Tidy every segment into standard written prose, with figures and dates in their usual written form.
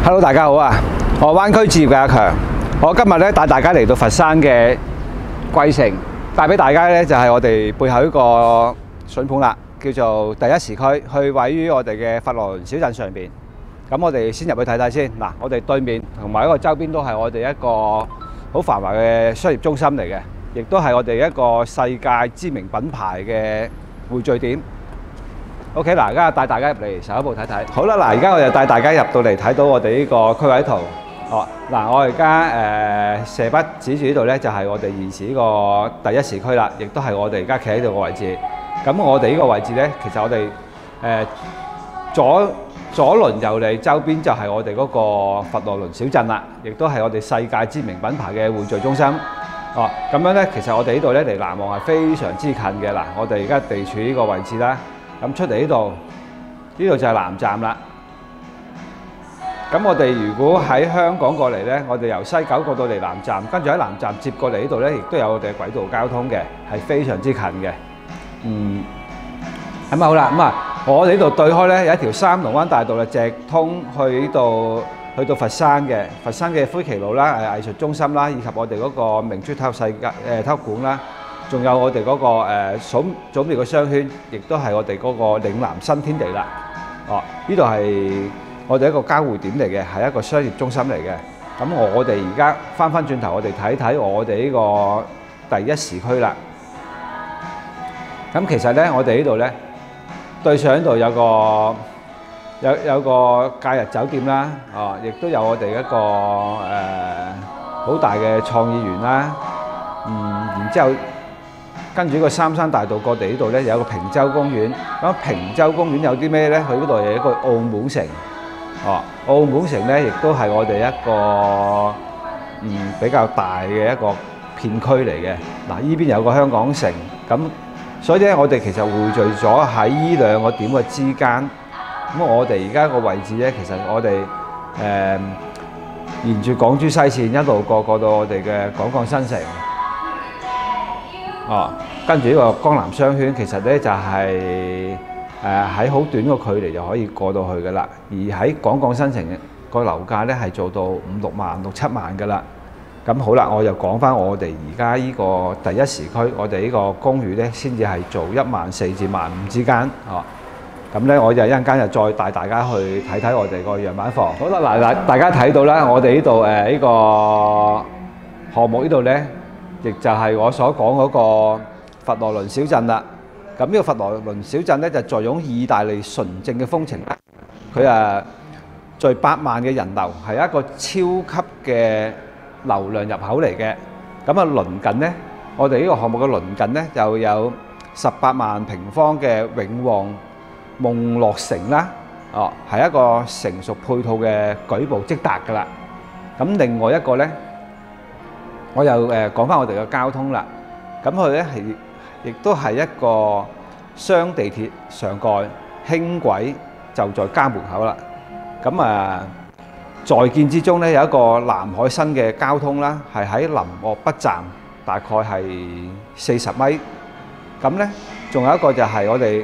Hello， 大家好啊！我灣區置業嘅阿強，我今日咧帶大家嚟到佛山嘅桂城，帶俾大家咧就係我哋背後一個筍盤啦，叫做第一時區，去位於我哋嘅佛羅倫小鎮上邊。咁我哋先入去睇睇先。嗱，我哋對面同埋一個周邊都係我哋一個好繁華嘅商業中心嚟嘅，亦都係我哋一個世界知名品牌嘅匯聚點。OK， 嗱，而家帶大家入嚟上一步睇睇。好啦，嗱，而家我就帶大家入到嚟睇到我哋呢個區位圖。哦，嗱，我而家射筆指住呢度咧，就係我哋現時呢個第一時區啦，亦都係我哋而家企喺度嘅位置。咁我哋呢個位置咧，其實我哋左鄰右里周邊就係我哋嗰個佛羅倫小鎮啦，亦都係我哋世界知名品牌嘅匯聚中心。哦，咁樣咧，其實我哋呢度咧離南旺係非常之近嘅。嗱，我哋而家地處呢個位置啦。咁出嚟呢度就係南站啦。咁我哋如果喺香港過嚟呢，我哋由西九過到嚟南站，跟住喺南站接過嚟呢度呢，亦都有我哋軌道交通嘅，係非常之近嘅。咁啊好啦，咁啊我哋呢度對開呢有一條三龍灣大道直通去呢度，去到佛山嘅灰旗路啦，藝術中心啦，以及我哋嗰個明珠體育館啦。仲有我哋嗰個祖廟嘅商圈，亦都係我哋嗰個嶺南新天地啦。哦，呢度係我哋一個交匯點嚟嘅，係一個商業中心嚟嘅。咁我哋而家翻轉頭，我哋睇睇我哋呢個第一時區啦。咁其實咧，我哋呢度咧對上呢度有個假日酒店啦。哦，亦都有我哋一個好大嘅創意園啦。然之後。跟住呢個三山大道過地呢度咧，有個平洲公園。咁平洲公園有啲咩咧？佢嗰度有一個澳門城。哦，澳門城咧，亦都係我哋一個比較大嘅一個片區嚟嘅。嗱，依邊有個香港城，咁所以咧，我哋其實匯聚咗喺依兩個點嘅之間。咁我哋而家個位置咧，其實我哋沿住港珠西線一路過到我哋嘅港鋼新城。哦，跟住呢個江南商圈，其實咧就係喺好短個距離就可以過到去㗎啦。而喺港鋼新城個樓價咧係做到5、6萬、6、7萬㗎啦。咁好啦，我又講翻我哋而家呢個第一時區，我哋呢個公寓咧先至係做14,000至15,000之間。哦，咁咧我就一陣間就再帶大家去睇睇我哋個樣板房。好啦，嗱，大家睇到啦，我哋呢度呢個項目呢度咧。亦就係我所講嗰個佛羅倫小鎮啦。咁呢個佛羅倫小鎮咧就坐擁意大利純正嘅風情啦。佢聚8萬嘅人流，係一個超級嘅流量入口嚟嘅。咁鄰近咧，我哋呢個項目嘅鄰近咧就有18萬平方嘅永旺夢樂城啦。哦，係一個成熟配套嘅舉步即達㗎啦。咁另外一個咧。我又講翻我哋嘅交通啦，咁佢咧亦都係一個雙地鐵上蓋，輕軌就在家門口啦。咁在建之中咧有一個南海新嘅交通啦，係喺林岳北站，大概係40米。咁咧仲有一個就係我哋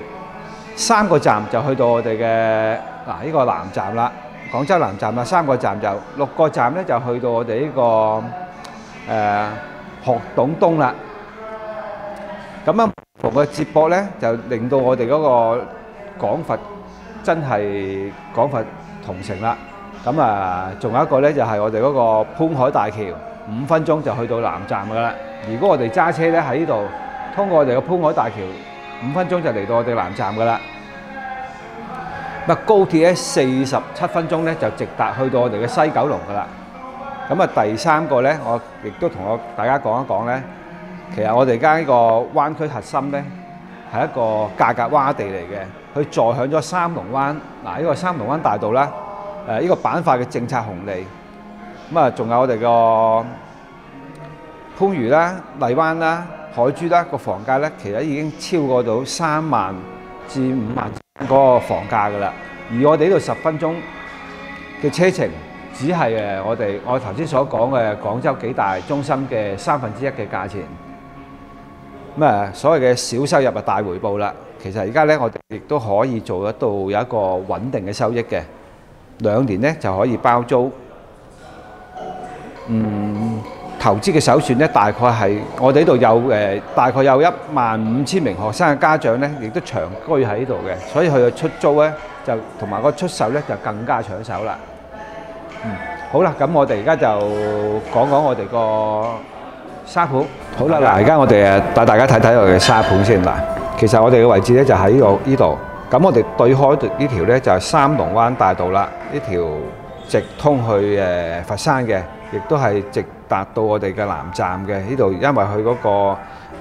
3個站就去到我哋嘅呢個南站啦，廣州南站啦，3個站就6個站咧就去到我哋呢個。學董東啦，咁同個接駁咧，就令到我哋嗰個廣佛真係廣佛同城啦。咁仲有一個咧，就係我哋嗰個潘海大橋，5分鐘就去到南站噶啦。如果我哋揸車咧喺呢度，通過我哋嘅潘海大橋，5分鐘就嚟到我哋南站噶啦。高鐵咧47分鐘咧就直達去到我哋嘅西九龍噶啦。咁第三個咧，我亦都同大家講一講咧。其實我哋而家呢個灣區核心咧，係一個價格窪地嚟嘅。佢坐響咗三龍灣，呢個三龍灣大道啦，呢個板塊嘅政策紅利。仲有我哋個番禺啦、荔灣啦、海珠啦，個房價咧，其實已經超過到3萬至5萬嗰個房價㗎啦。而我哋呢度10分鐘嘅車程。只係我頭先所講嘅廣州幾大中心嘅1/3嘅價錢。所謂嘅小收入大回報啦。其實而家咧，我哋亦都可以做得到有一個穩定嘅收益嘅。 2年咧就可以包租。投資嘅首選咧，大概係我哋呢度有大概有15000名學生嘅家長咧，亦都長居喺呢度嘅，所以佢嘅出租咧就同埋個出售咧就更加搶手啦。好啦，咁我哋而家就講講我哋個沙盤。好啦，嗱，而家我哋帶大家睇睇我哋嘅沙盤先嗱。其實我哋嘅位置咧就喺呢度，咁我哋對開呢條咧就係三龍灣大道啦，呢條直通去佛山嘅，亦都係直達到我哋嘅南站嘅呢度，因為佢嗰個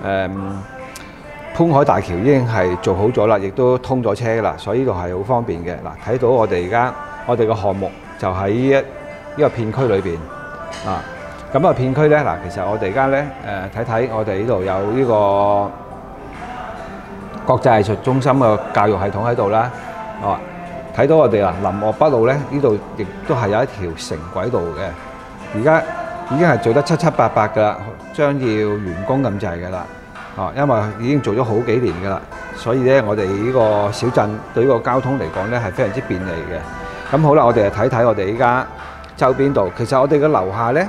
潘海大橋已經係做好咗啦，亦都通咗車啦，所以呢度係好方便嘅。嗱，睇到我哋而家我哋個項目就喺呢個片區裏邊啊。咁啊片區咧嗱，其實我哋而家咧睇睇我哋呢度有呢個國際藝術中心嘅教育系統喺度啦。哦，睇到我哋林岳北路咧，呢度亦都係有一條城軌道嘅。而家已經係做得七七八八㗎啦，將要完工咁滯㗎啦。哦，因為已經做咗好幾年㗎啦，所以咧我哋呢個小鎮對呢個交通嚟講咧係非常之便利嘅。咁好啦，我哋就睇睇我哋依家周邊度。其實我哋嘅樓下咧，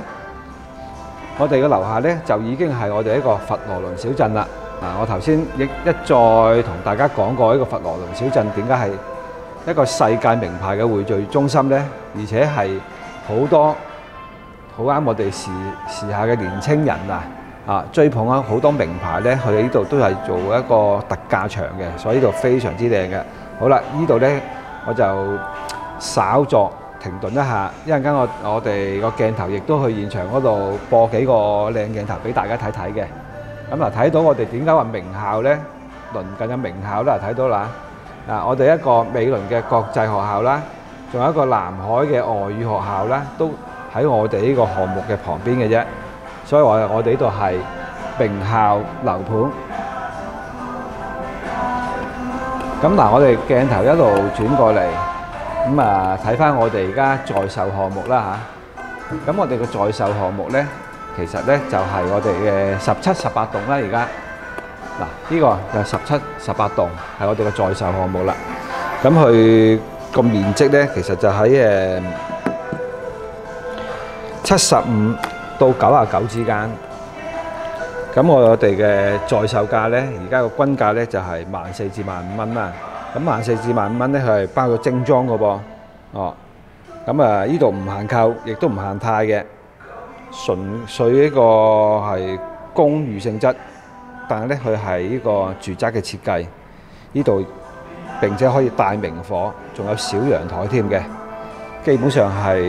就已經係我哋一個佛羅倫小鎮啦。我頭先一再同大家講過呢個佛羅倫小鎮點解係一個世界名牌嘅匯聚中心呢？而且係好多好啱我哋時下嘅年青人追捧好多名牌呢，佢哋呢度都係做一個特價場嘅，所以呢度非常之靚嘅。好啦，呢度呢我就稍作停頓一下，一陣間我哋個鏡頭亦都去現場嗰度播幾個靚鏡頭俾大家睇睇嘅。咁睇到我哋點解話名校呢？鄰近嘅名校啦，睇到啦。我哋一個美倫嘅國際學校啦，仲有一個南海嘅外語學校啦，都喺我哋呢個項目嘅旁邊嘅啫。所以話我哋呢度係名校樓盤。咁我哋鏡頭一路轉過嚟，咁睇翻我哋而家在售項目啦嚇。咁我哋嘅在售項目呢，其實呢就係我哋嘅17、18棟啦。而家呢個就17、18棟係我哋嘅在售項目啦。咁佢個面積呢，其實就喺75到99之間。咁我哋嘅在售價呢，而家個均價呢就係14,000至15,000蚊啦。咁14,000至15,000蚊呢，佢係包咗精裝嘅噃。哦，咁呢度唔限購，亦都唔限貸嘅，純粹呢個係公寓性質，但係呢佢係呢個住宅嘅設計。呢度並且可以帶明火，仲有小陽台添嘅。基本上係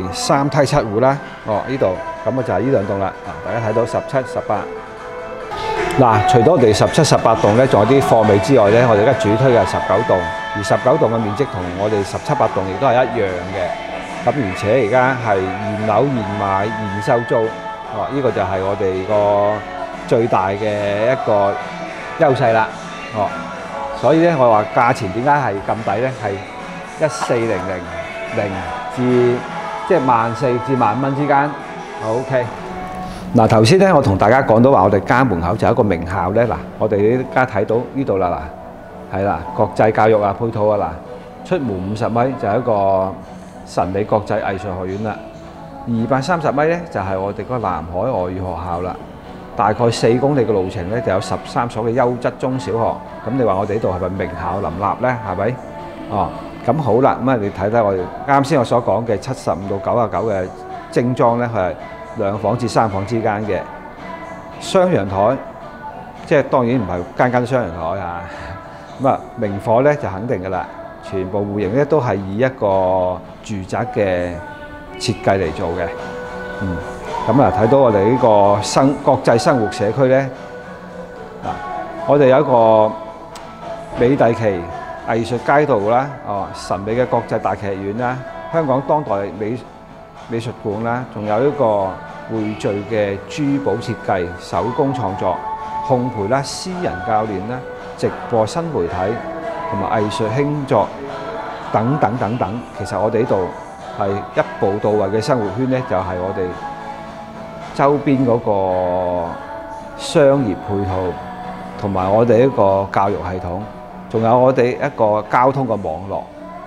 3梯7戶啦。哦，呢度咁就係呢兩棟啦。大家睇到17、18。除咗我哋17、18棟呢，仲有啲貨尾之外呢，我哋而家主推嘅係19棟，而19棟嘅面積同我哋17、18棟亦都係一樣嘅。咁而且而家係現樓現買現收租。哦，呢個就係我哋個最大嘅一個優勢啦。哦，所以呢，我話價錢點解係咁抵呢？係14,000至即係14,000至15,000蚊之間。OK。頭先呢，我同大家講到話，我哋家門口就有一個名校呢。我哋而家睇到呢度啦，係啦，國際教育配套出門50米就係一個神美國際藝術學院啦。230米呢，就係我哋個南海外語學校啦。大概4公里嘅路程呢，就有13所嘅優質中小學。咁你話我哋呢度係咪名校林立呢？係咪？哦，咁好啦，你睇睇我哋啱先我所講嘅75到99嘅精裝呢，佢係2房至3房之間嘅雙陽台，即係當然唔係間間都雙陽台嚇。明火呢就肯定㗎啦，全部戶型呢都係以一個住宅嘅設計嚟做嘅。睇到我哋呢個國際生活社區呢，我哋有一個美第奇藝術街道啦，神美嘅國際大劇院啦，香港當代美術館啦，仲有一個匯聚嘅珠寶設計、手工創作、烘焙啦、私人教練啦、直播新媒體同埋藝術興作等等等等。其實我哋呢度係一步到位嘅生活圈呢，就係我哋周邊嗰個商業配套，同埋我哋一個教育系統，仲有我哋一個交通嘅網絡。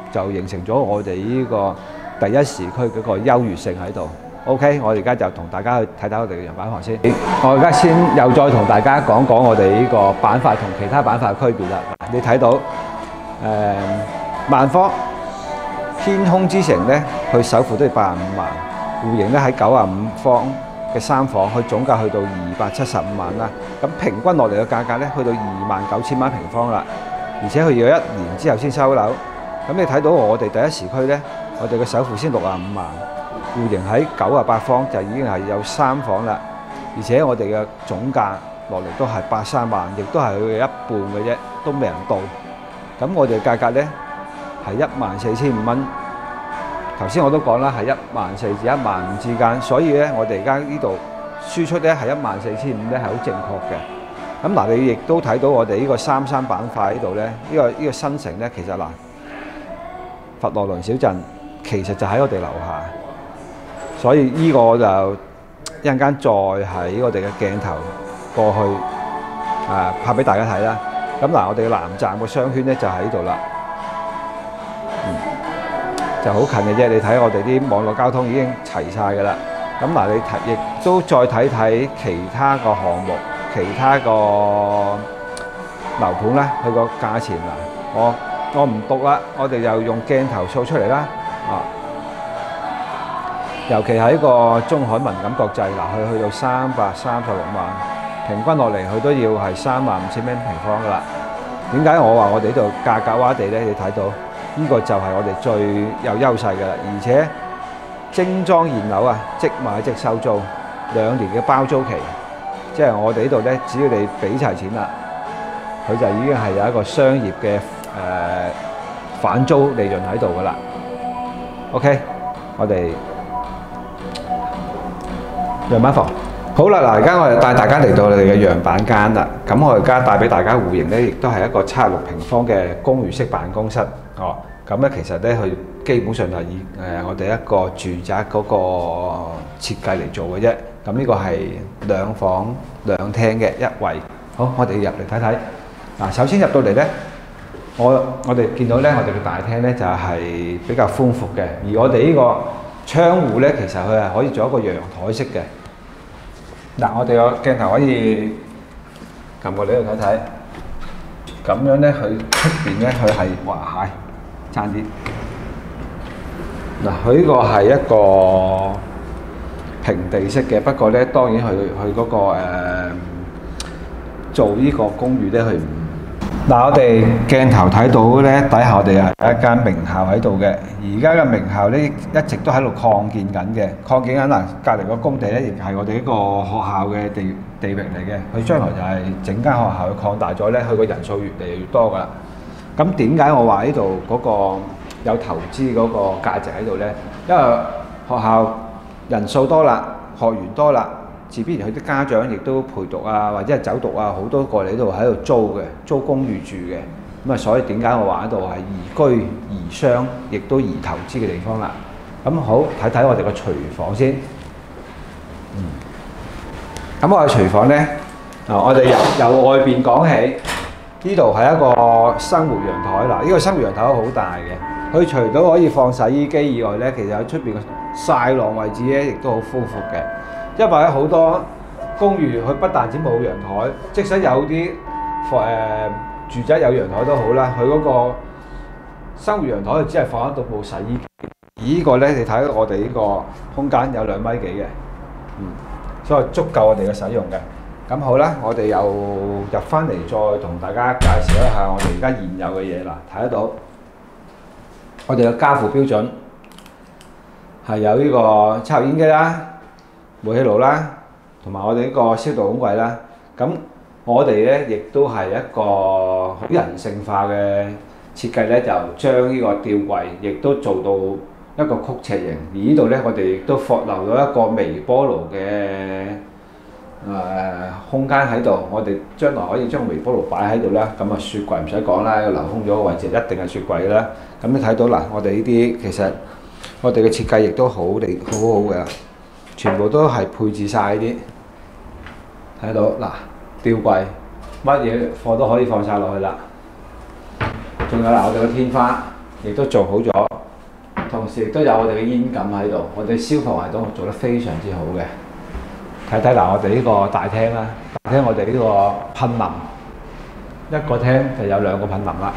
就形成咗我哋呢個第一時區嗰個優越性喺度。OK， 我哋而家就同大家去睇睇我哋嘅樣板房先。我而家先又再同大家講講我哋呢個板塊同其他板塊嘅區別啦。你睇到萬科天空之城咧，佢首付都係85萬，戶型咧喺95方嘅3房，佢總價去到275萬啦。咁平均落嚟嘅價格咧，去到29,000蚊平方啦。而且佢要1年之後先收樓。咁你睇到我哋第一時區咧，我哋嘅首付先65萬。戶型喺98方就已經係有3房啦，而且我哋嘅總價落嚟都係83萬，亦都係佢嘅一半嘅啫，都未人到。咁我哋嘅價格呢係14,500蚊。頭先我都講啦，係14,000至15,000之間，所以呢，我哋而家呢度輸出呢係14,500呢係好正確嘅。咁嗱，你亦都睇到我哋呢個33板塊呢度呢，呢個新城呢，其實嗱，佛羅倫小鎮其實就喺我哋樓下。所以呢個就一陣間再喺我哋嘅鏡頭過去拍俾大家睇啦。咁嗱，我哋嘅南站個商圈咧就喺呢度啦，就好近嘅啫。你睇我哋啲網絡交通已經齊晒㗎啦。咁嗱，你亦都再睇睇其他個項目、其他個樓盤咧，佢個價錢嗱，我唔讀啦，我哋就用鏡頭掃出嚟啦。尤其喺個中海文錦國際嗱，佢去到336萬，平均落嚟佢都要係35,000蚊平方噶啦。點解我話我哋呢度價格洼地咧？你睇到呢個就係我哋最有優勢嘅啦，而且精裝現樓啊，即買即收租，2年嘅包租期，即係我哋呢度咧，只要你俾齊錢啦，佢就已經係有一個商業嘅反租利潤喺度噶啦。OK， 我哋樣板房好啦，嗱，而家我哋帶大家嚟到我哋嘅樣板間啦。咁我而家帶俾大家戶型咧，亦都係一個76平方嘅公寓式辦公室。咁咧其實咧佢基本上係以我哋一個住宅嗰個設計嚟做嘅啫。咁呢個係2房2廳嘅一衛。好，我哋入嚟睇睇。嗱，首先入到嚟咧，我哋見到咧，我哋嘅大廳咧就係比較寬闊嘅，而我哋呢個窗戶咧，其實佢係可以做一個陽台式嘅。嗱，我哋個鏡頭可以撳過嚟呢度睇睇，咁樣咧，佢出邊咧，佢係哇係爭啲。嗱，佢呢個係一個平地式嘅，不過咧，當然佢嗰個做呢個公寓咧，佢唔。嗱，我哋鏡頭睇到咧，底下我哋係一間名校喺度嘅。而家嘅名校咧，一直都喺度擴建緊嘅。擴建緊嗱，隔離個工地咧，亦係我哋一個學校嘅地域嚟嘅。佢將來就係整間學校去擴大咗咧，佢個人數越嚟越多㗎啦。咁點解我話呢度嗰個有投資嗰個價值喺度咧？因為學校人數多啦，學員多啦。自必然佢啲家長亦都陪讀啊，或者係走讀啊，好多過嚟呢度喺度租嘅，租公寓住嘅。咁啊，所以點解我話呢度係宜居、宜商，亦都宜投資嘅地方啦。咁好，睇睇我哋個廚房先。咁我嘅廚房咧，我哋由外邊講起，呢度係一個生活陽台啦。呢個生活陽台好大嘅，佢除咗可以放洗衣機以外咧，其實喺出邊嘅曬浪位置咧，亦都好寬闊嘅。因為好多公寓佢不但止冇陽台，即使有啲住宅有陽台都好啦，佢嗰個生活陽台只係放得到部洗衣機。而呢個咧，你睇我哋呢個空間有2米幾嘅，所以足夠我哋嘅使用嘅。咁好啦，我哋又入翻嚟再同大家介紹一下我哋而家現有嘅嘢啦。睇得到我哋嘅家父標準係有呢個抽油煙機啦、煤氣爐啦，同埋我哋呢個消毒孔櫃啦。咁我哋咧亦都係一個好人性化嘅設計咧，就將呢個吊櫃亦都做到一個曲尺形。而呢度咧，我哋亦都放留咗一個微波爐嘅空間喺度。我哋將來可以將微波爐擺喺度啦。咁啊，雪櫃唔使講啦，留空咗個位置一定係雪櫃啦。咁你睇到嗱，我哋呢啲其實我哋嘅設計亦都好好嘅。全部都係配置晒呢啲，睇到嗱，吊櫃乜嘢貨都可以放晒落去啦。仲有嗱，我哋個天花亦都做好咗，同時亦都有我哋嘅煙感喺度，我哋消防系統做得非常之好嘅。睇睇嗱，我哋呢個大廳啦，大廳我哋呢個噴淋，一個廳就有2個噴淋啦。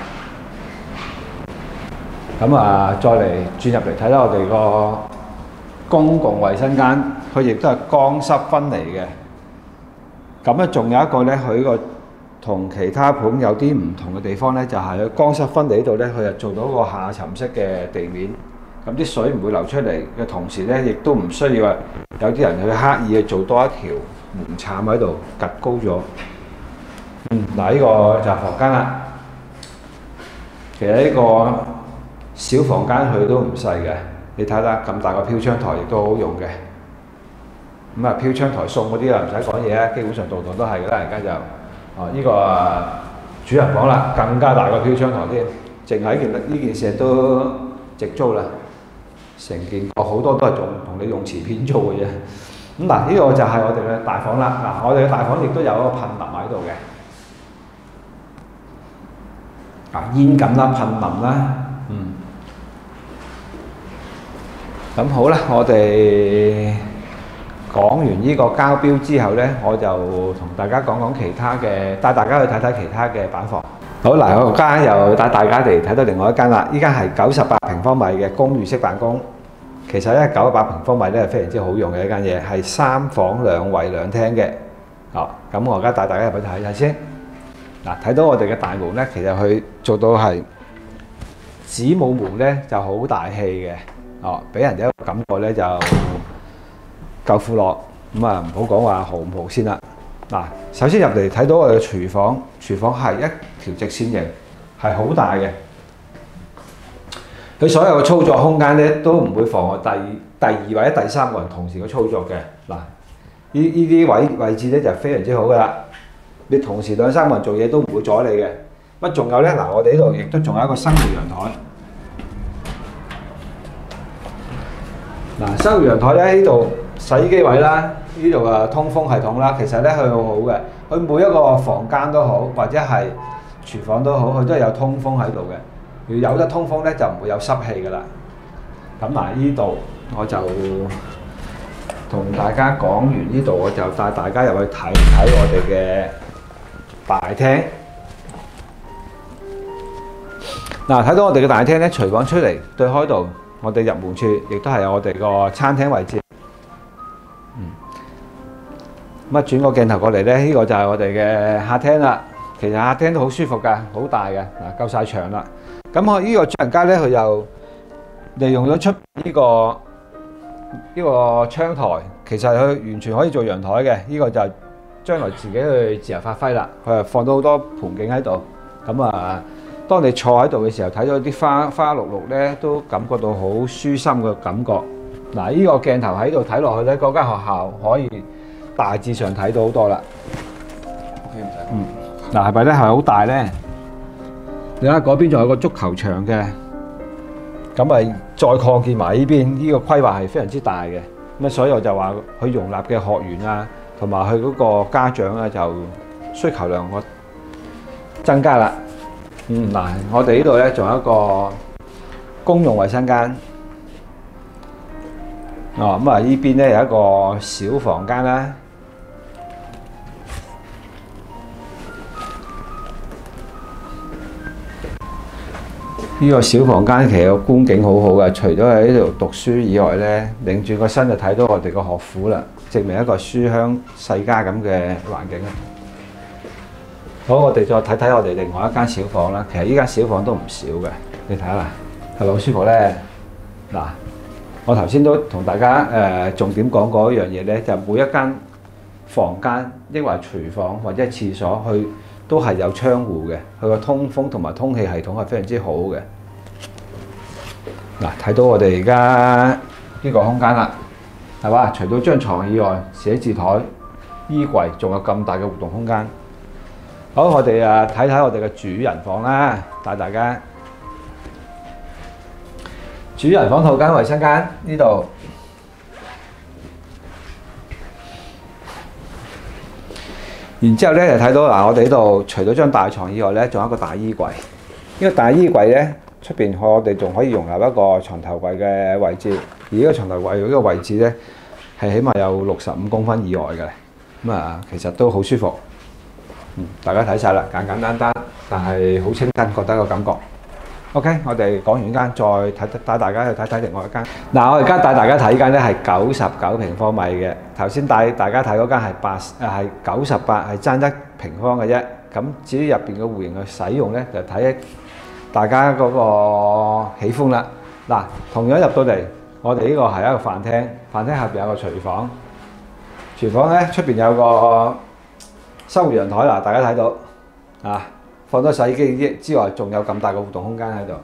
咁啊，再嚟轉入嚟睇睇我哋個公共衛生間，佢亦都係乾濕分離嘅。咁咧，仲有一個咧，佢個同其他盤有啲唔同嘅地方咧，就係佢乾濕分離呢度咧，佢就做到個下沉式嘅地面。咁啲水唔會流出嚟嘅同時咧，亦都唔需要話有啲人去刻意去做多一條門檻喺度趌高咗。嗱，呢個就係房間啦。其實呢個小房間佢都唔細嘅，你睇下咁大個飄窗台亦都好用嘅。咁啊，飄窗台送嗰啲啊唔使講嘢啦，基本上度度都係㗎啦。而家就呢個主人房啦，更加大個飄窗台添，淨係呢件事都直租啦。成件好多都係同你用瓷片租嘅啫。咁嗱，呢個就係我哋嘅大房啦。嗱，我哋嘅大房亦都有一個噴淋喺度嘅。煙感啦，噴淋啦。咁好啦，我哋講完呢個交標之後呢，我就同大家講講其他嘅，帶大家去睇睇其他嘅板房。好嗱，我間又帶大家嚟睇到另外一間啦。依間係98平方米嘅公寓式辦公。其實咧98平方米咧係非常之好用嘅一間嘢，係3房2衛2廳嘅。咁我而家帶大家入去睇睇先。嗱，睇到我哋嘅大門咧，其實佢做到係子母門咧就好大氣嘅。俾人哋一個感覺咧就夠闊落。咁啊，唔好講話豪唔豪先啦。嗱，首先入嚟睇到我哋嘅廚房，廚房係一條直線型，係好大嘅。佢所有嘅操作空間咧都唔會妨礙第二或者第3個人同時嘅操作嘅。嗱，呢啲位置咧就非常之好噶啦。你同時2、3個人做嘢都唔會阻你嘅。乜仲有咧？嗱，我哋呢度亦都仲有一個生活陽台。嗱，生活陽台咧呢度洗衣機位啦，呢度啊通風系統啦，其實咧佢好好嘅。佢每一個房間都好，或者係廚房都好，佢都係有通風喺度嘅。如果有得通風咧，就唔會有濕氣噶啦。咁嗱，呢度我就同大家講完呢度，我就帶大家入去睇睇我哋嘅大廳。嗱，睇到我哋嘅大廳咧，廚房出嚟對開度，我哋入門處亦都係我哋個餐廳位置。咁啊，轉個鏡頭過嚟咧，呢個就係我哋嘅客廳啦。其實客廳都好舒服㗎，好大嘅，嗱夠晒長啦。咁我呢個主人家咧，佢又利用咗出呢個窗台，其實佢完全可以做陽台嘅。呢個就將來自己去自由發揮啦。佢係放到好多盆景喺度，咁啊，當你坐喺度嘅時候，睇到啲花綠綠咧，都感覺到好舒心嘅感覺。嗱，呢個鏡頭喺度睇落去咧，嗰間學校可以大致上睇到好多啦。嗱，係咪咧係好大咧？你睇嗰邊仲有個足球場嘅，咁咪再擴建埋呢邊，呢個規劃係非常之大嘅。咁所以我就話佢容納嘅學員啊，同埋佢嗰個家長啊，就需求量我增加啦。嗱，我哋呢度咧仲有一個公用衛生間。咁啊，呢邊咧有一個小房間啦。呢個小房間其實個觀景好好嘅，除咗喺呢度讀書以外咧，擰轉個身就睇到我哋個學府啦，證明一個書香世家咁嘅環境啦。好，我哋再睇睇我哋另外一間小房啦。其實呢間小房都唔少嘅，你睇下啦，係咪好舒服咧？嗱，我頭先都同大家重點講過一樣嘢咧，就每一間房間，抑或廚房或者係廁所，佢都係有窗戶嘅，佢個通風同埋通氣系統係非常之好嘅。嗱，睇到我哋而家呢個空間啦，係嘛？除咗張床以外，寫字台、衣櫃，仲有咁大嘅活動空間。好，我哋睇睇我哋嘅主人房啦，帶大家。主人房套間衞生間呢度。然之後咧就睇到嗱，我哋呢度除咗張大床以外咧，仲有一個大衣櫃。呢個大衣櫃咧， 出邊我哋仲可以容納一個床頭櫃嘅位置，而呢個床頭櫃呢個位置咧係起碼有65公分以外嘅，咁啊其實都好舒服。大家睇晒啦，簡簡單單，但係好清新，覺得個感覺。OK， 我哋講完間，再帶大家去睇睇另外一間。嗱，我而家帶大家睇間咧係99平方米嘅，頭先帶大家睇嗰間係98，係爭1平方嘅啫。咁至於入邊嘅戶型嘅使用咧，就睇大家嗰個喜歡啦。嗱，同樣入到嚟，我哋呢個係一個飯廳，飯廳後邊有個廚房，廚房咧出邊有個生活陽台啦，大家睇到啊，放咗洗衣機之外，仲有咁大個活動空間喺度。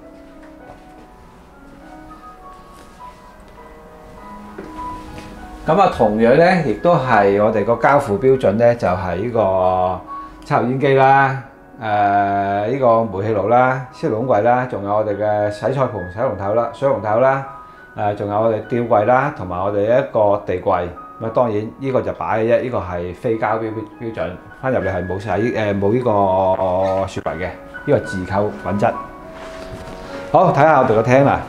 咁啊，同樣咧，亦都係我哋個交付標準咧，就係呢個抽油煙機啦，呢個煤氣爐啦、燒爐櫃啦，仲有我哋嘅洗菜盆、洗龍頭啦、水龍頭啦，仲有我哋吊櫃啦，同埋我哋一個地櫃。咁啊，當然呢個就擺嘅啫，呢個係非膠標準，翻入嚟係冇呢個雪櫃嘅，呢個自購品質。好，睇下我哋個廳啦。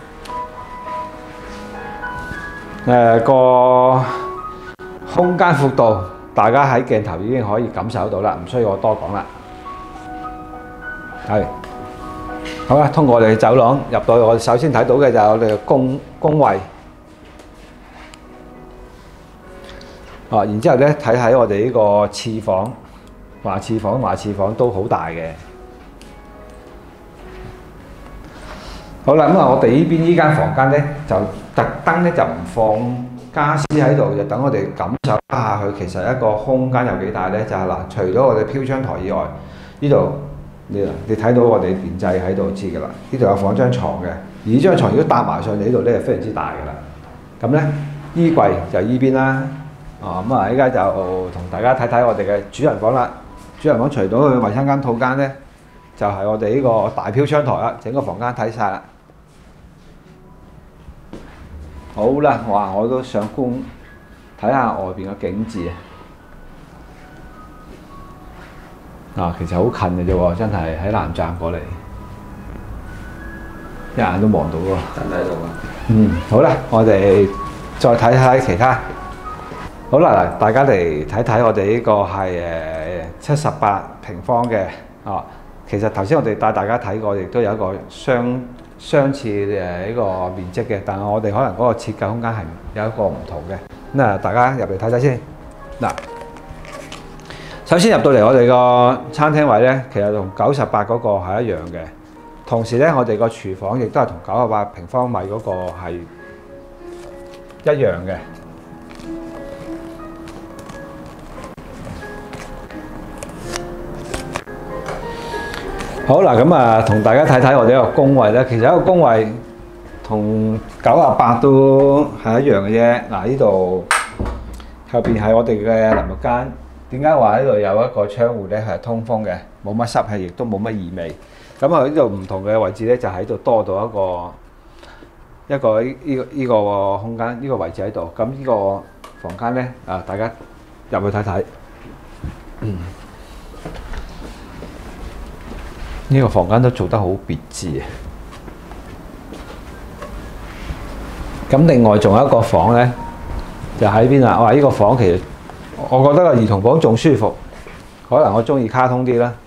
個空間闊度，大家喺鏡頭已經可以感受到啦，唔需要我多講啦。係，好啦，通過我哋嘅走廊入到去，我哋首先睇到嘅就係我哋嘅工位。然之後咧睇喺我哋呢個廁房，話廁房都好大嘅。好啦，咁啊，我哋呢邊呢間房間咧就特登咧就唔放家私喺度，就等我哋感受一下佢其實一個空間有幾大咧。就係嗱，除咗我哋飄窗台以外，呢度你睇到我哋電掣喺度知㗎啦。呢度有放張床嘅，而呢張床如果搭埋上嚟呢度咧，係非常之大㗎啦。咁咧衣櫃就依邊啦。咁啊，依家就同大家睇睇我哋嘅主人房啦。主人房除咗佢衞生間套間咧，就係我哋呢個大飄窗台啦。整個房間睇晒啦。好啦，哇！我都想睇下外邊嘅景緻啊！其實好近嘅啫喎，真係喺南站過嚟，一眼都望到喎。真喺度啊！好啦，我哋再睇睇其他。好啦，嗱，大家嚟睇睇我哋呢個係78平方嘅。其實頭先我哋帶大家睇過，亦都有一個相似呢個面積嘅，但係我哋可能嗰個設計空間係有一個唔同嘅。咁啊，大家入嚟睇睇先。嗱，首先入到嚟我哋個餐廳位咧，其實同98嗰個係一樣嘅。同時咧，我哋個廚房亦都係同98平方米嗰個係一樣嘅。好嗱，咁啊，同大家睇睇我哋一個工位咧。其實一個工位同98都係一樣嘅啫。嗱，呢度後邊係我哋嘅淋浴間。點解話呢度有一個窗戶咧係通風嘅，冇乜濕氣，亦都冇乜異味。咁啊，呢度唔同嘅位置咧，就喺度多到一個呢個空間，呢個位置喺度。咁呢個房間咧，大家入去睇睇。呢個房間都做得好別緻啊！咁另外仲有一個房咧，就喺邊啦。呢個房其實我覺得個兒童房仲舒服，可能我中意卡通啲啦。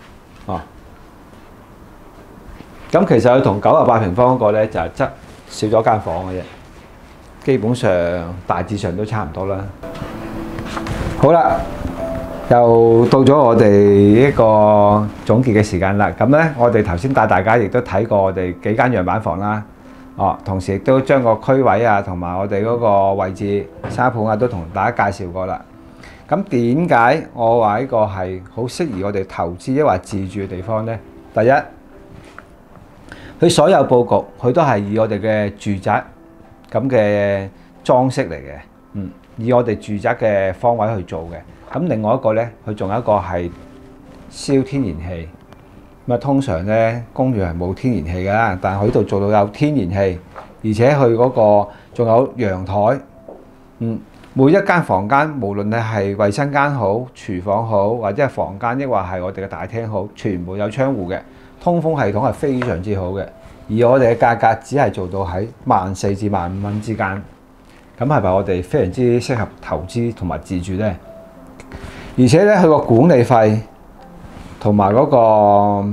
咁其實佢同98平方嗰個咧就係少咗間房嘅啫，基本上大致上都差唔多啦。好啦。又到咗我哋一個總結嘅時間啦。咁咧，我哋頭先帶大家亦都睇過我哋幾間樣板房啦。同時亦都將個區位啊，同埋我哋嗰個位置、沙盤啊，都同大家介紹過啦。咁點解我話呢個係好適宜我哋投資抑或自住嘅地方咧？第一，佢所有佈局佢都係以我哋嘅住宅咁嘅裝飾嚟嘅，以我哋住宅嘅方位去做嘅。咁另外一個咧，佢仲有一個係燒天然氣。咁啊，通常咧公寓係冇天然氣㗎，但係佢呢度做到有天然氣，而且佢嗰個仲有陽台。每一間房間，無論你係衞生間好、廚房好，或者係房間，抑或係我哋嘅大廳好，全部有窗戶嘅，通風系統係非常之好嘅。 而我哋嘅價格只係做到喺14,000至15,000蚊之間。咁係咪我哋非常之適合投資同埋自住呢？而且咧，佢個管理費同埋嗰個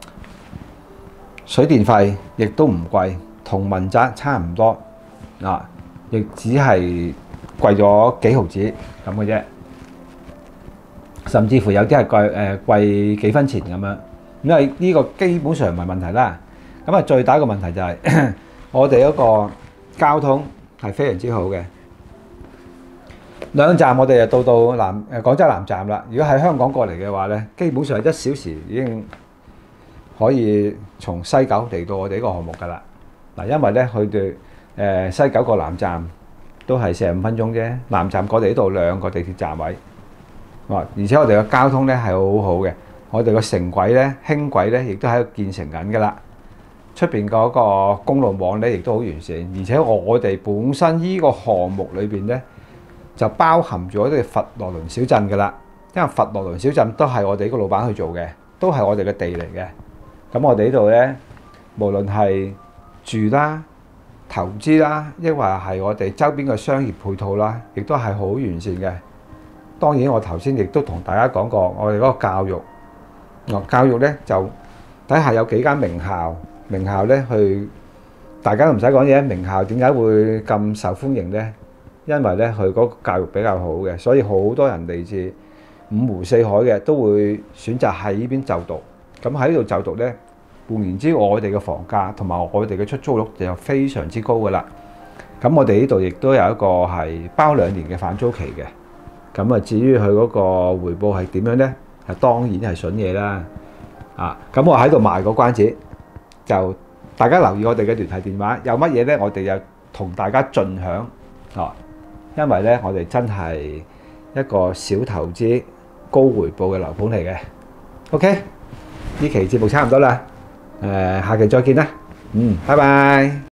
水電費亦都唔貴，同民宅差唔多啊，亦只係貴咗幾毫子咁嘅啫，甚至乎有啲係貴幾分錢咁樣。因為呢個基本上唔係問題啦。咁啊，最大一個問題就係我哋嗰個交通係非常之好嘅。兩站我哋就到廣州南站啦。如果喺香港過嚟嘅話咧，基本上1小時已經可以從西九嚟到我哋呢個項目㗎啦。嗱，因為咧佢哋西九個南站都係45分鐘啫，南站過嚟呢度2個地鐵站位。而且我哋嘅交通咧係好好嘅，我哋個城軌咧、輕軌咧亦都喺度建成緊㗎啦。出邊嗰個公路網咧亦都好完善，而且我哋本身呢個項目裏邊咧就包含咗啲佛羅倫小鎮㗎啦。因為佛羅倫小鎮都係我哋呢個老闆去做嘅，都係我哋嘅地嚟嘅。咁我哋呢度咧，無論係住啦、投資啦，抑或係我哋周邊嘅商業配套啦，亦都係好完善嘅。當然，我頭先亦都同大家講過，我哋嗰個教育咧就底下有幾間名校咧，大家都唔使講嘢。名校點解會咁受歡迎咧？因為咧佢嗰個教育比較好嘅，所以好多人嚟自五湖四海嘅都會選擇喺呢邊就讀。咁喺呢度就讀咧，換言之，我哋嘅房價同埋我哋嘅出租率就非常之高噶啦。咁我哋呢度亦都有一個係包2年嘅反租期嘅。咁啊，至於佢嗰個回報係點樣咧？係當然係筍嘢啦。咁我喺度賣個關子，就大家留意我哋嘅聯繫電話，有乜嘢咧，我哋就同大家盡享。因為咧，我哋真係一個小投資高回報嘅樓盤嚟嘅。OK，呢期節目差唔多啦，下期再見啦。拜拜。